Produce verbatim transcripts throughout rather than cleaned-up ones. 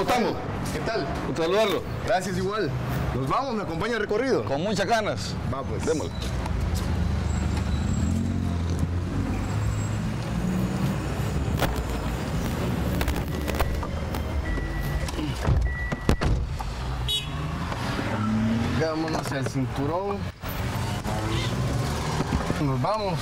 ¿Cómo estamos? ¿Qué tal? Un saludarlo. Gracias, igual. Nos vamos, me acompaña el recorrido. Con muchas ganas. Va, pues. Démosle. Vámonos al cinturón. Nos vamos.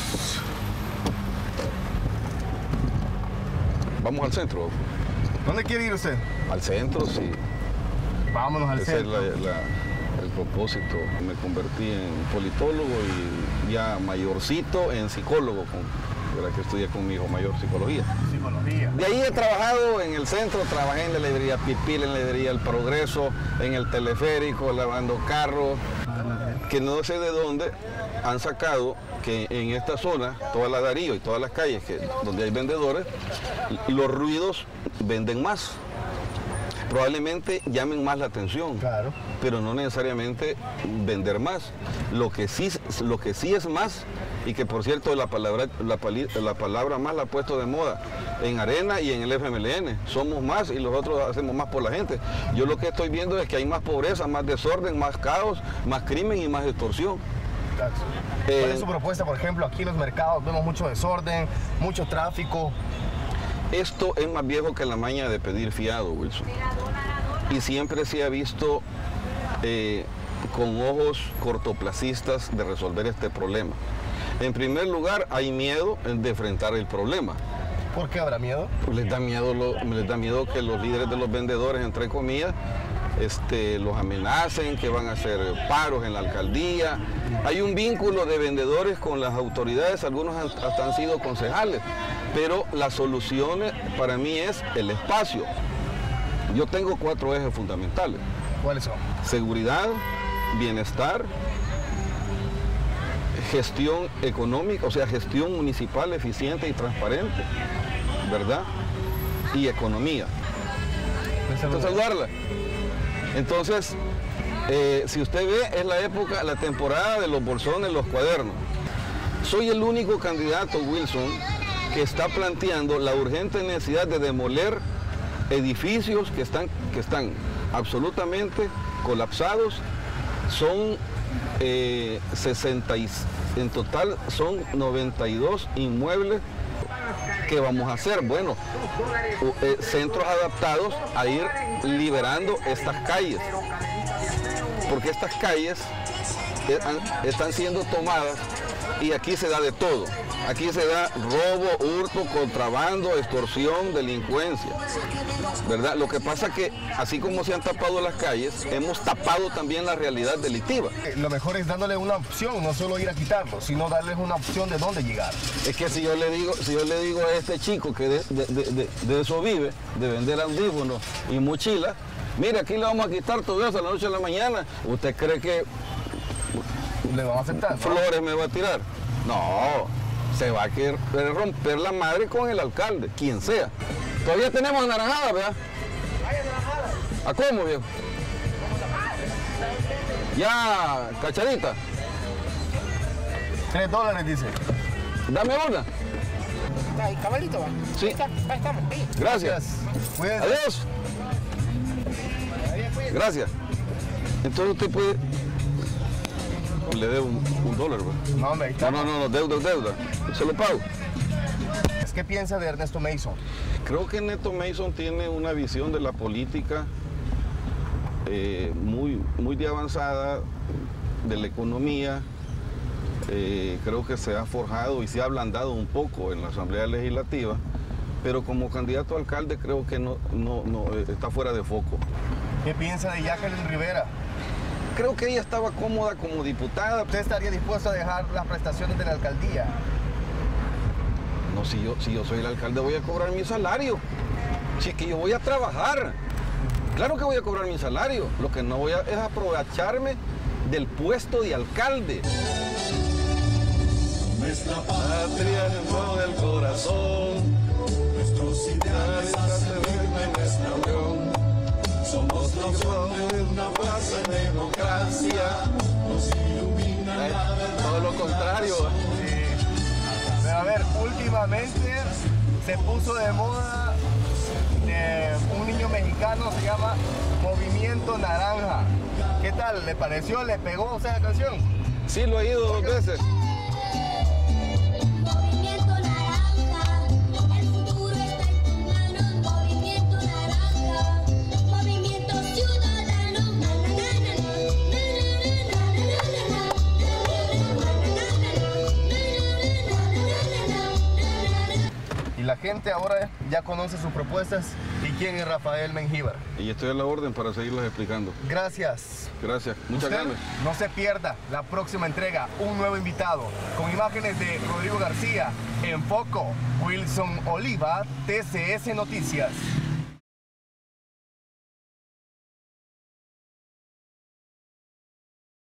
Vamos al centro. ¿Dónde quiere ir usted? Al centro, sí. Vámonos al Ese centro. es la, la, el propósito. Me convertí en politólogo y ya mayorcito en psicólogo, con, de la que estudié con mi hijo mayor psicología. Psicología. De ahí he trabajado en el centro, trabajé en la librería Pipil, en la librería El Progreso, en el teleférico, lavando carros, que no sé de dónde han sacado que en esta zona, toda la Darío y todas las calles que, donde hay vendedores, los ruidos venden más. Probablemente llamen más la atención, Claro. pero no necesariamente vender más. Lo que sí, lo que sí es más, y que por cierto la palabra, la, pali, la palabra más la ha puesto de moda en Arena y en el F M L N. Somos más y los otros hacemos más por la gente. Yo lo que estoy viendo es que hay más pobreza, más desorden, más caos, más crimen y más extorsión. Exacto. Eh, ¿Cuál es su propuesta, por ejemplo? Aquí en los mercados vemos mucho desorden, mucho tráfico. Esto es más viejo que la maña de pedir fiado, Wilson. Y siempre se ha visto eh, con ojos cortoplacistas de resolver este problema. En primer lugar, hay miedo de enfrentar el problema. ¿Por qué habrá miedo? Les da miedo, lo, les da miedo que los líderes de los vendedores, entre comillas, este, los amenacen, que van a hacer paros en la alcaldía. Hay un vínculo de vendedores con las autoridades, algunos hasta han sido concejales, pero la solución para mí es el espacio. Yo tengo cuatro ejes fundamentales. ¿Cuáles son? Seguridad, bienestar, gestión económica, o sea, gestión municipal eficiente y transparente, ¿verdad? Y economía. Entonces, saludarla. Entonces, eh, si usted ve, es la época, la temporada de los bolsones, los cuadernos. Soy el único candidato, Wilson, que está planteando la urgente necesidad de demoler edificios que están, que están absolutamente colapsados. Son eh, sesenta y, en total son noventa y dos inmuebles. ¿Qué vamos a hacer? Bueno, eh, centros adaptados a ir liberando estas calles, porque estas calles eh, han, están siendo tomadas y aquí se da de todo. Aquí se da robo, hurto, contrabando, extorsión, delincuencia, ¿verdad? Lo que pasa es que, así como se han tapado las calles, hemos tapado también la realidad delictiva. Lo mejor es dándole una opción, no solo ir a quitarlo, sino darles una opción de dónde llegar. Es que si yo le digo, si yo le digo a este chico que de, de, de, de, de eso vive, de vender audífonos y mochilas, mire, aquí le vamos a quitar todo eso a la noche a la mañana, ¿usted cree que le van a aceptar, ¿no? Flores me va a tirar? No. Se va a querer romper la madre con el alcalde, quien sea. Todavía tenemos anaranjada, ¿verdad? ¿A cómo, viejo? Ya, cacharita. Tres dólares, dice. Dame una. Ahí, cabalito, va. Sí. Ahí, está, ahí estamos. Ahí. Gracias. Cuídense. Adiós. Gracias. Entonces usted puede... Le debo un, un dólar, ¿verdad? No, hombre, ahí está. No, no, no, no, deuda, deuda. Se lo pago. ¿Qué piensa de Ernesto Mason? Creo que Neto Mason tiene una visión de la política eh, muy, muy de avanzada, de la economía. Eh, creo que se ha forjado y se ha ablandado un poco en la Asamblea Legislativa, pero como candidato a alcalde creo que no, no, no está fuera de foco. ¿Qué piensa de Jacqueline Rivera? Creo que ella estaba cómoda como diputada. ¿Usted estaría dispuesto a dejar las prestaciones de la alcaldía? No, si yo, si yo soy el alcalde voy a cobrar mi salario. Si es que yo voy a trabajar. Claro que voy a cobrar mi salario. Lo que no voy a es aprovecharme del puesto de alcalde. Nuestra patria en el corazón, nuestros ideales hacen firme nuestra unión. Somos la opción de una paz en democracia, nos ilumina la verdad. Todo lo contrario. Sí. Pero a ver, últimamente se puso de moda de un niño mexicano, se llama Movimiento Naranja. ¿Qué tal? ¿Le pareció? ¿Le pegó a usted esa canción? Sí, lo he oído dos veces. Movimiento Naranja, el futuro está en tus manos. Movimiento Naranja, movimiento ciudadano. Y la gente ahora ya conoce sus propuestas y quién es Rafael Mengíbar. Y estoy a la orden para seguirles explicando. Gracias. Gracias. Muchas Usted ganas. no se pierda la próxima entrega, un nuevo invitado, con imágenes de Rodrigo García, En Foco, Wilson Oliva, T C S Noticias.